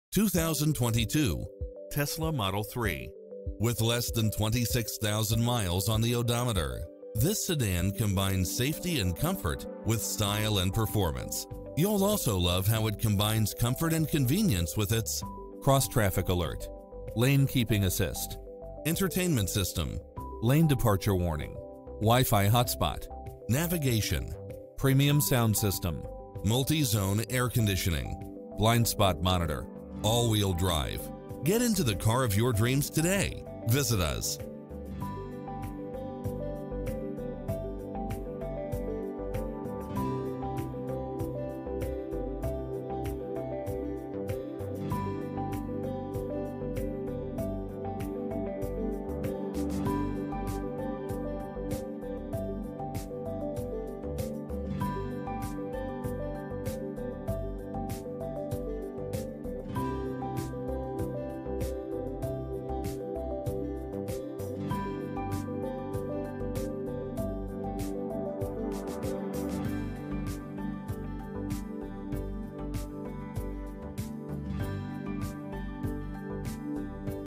2022 Tesla Model 3. With less than 26,000 miles on the odometer, this sedan combines safety and comfort with style and performance. You'll also love how it combines comfort and convenience with its cross-traffic alert, lane keeping assist, entertainment system, lane departure warning, Wi-Fi hotspot, navigation, premium sound system, multi-zone air conditioning, blind spot monitor, all-wheel drive. Get into the car of your dreams today. Visit us.